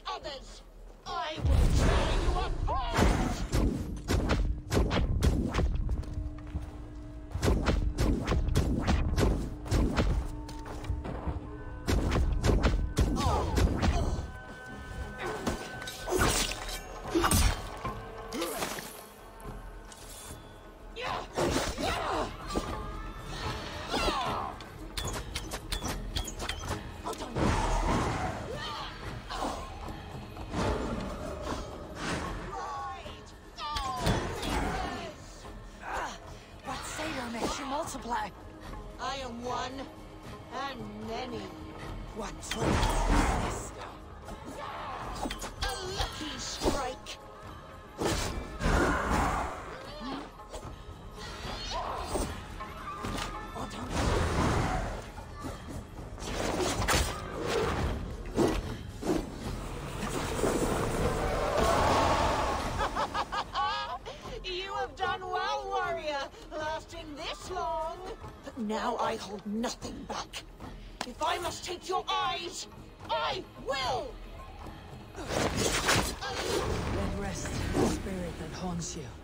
others. I will tear you apart! Multiply. I am one, and many. What trick is this? A lucky strike. You have done well, warrior, lasting this long. But now I hold nothing back. If I must take your eyes, I will! Let rest the spirit that haunts you.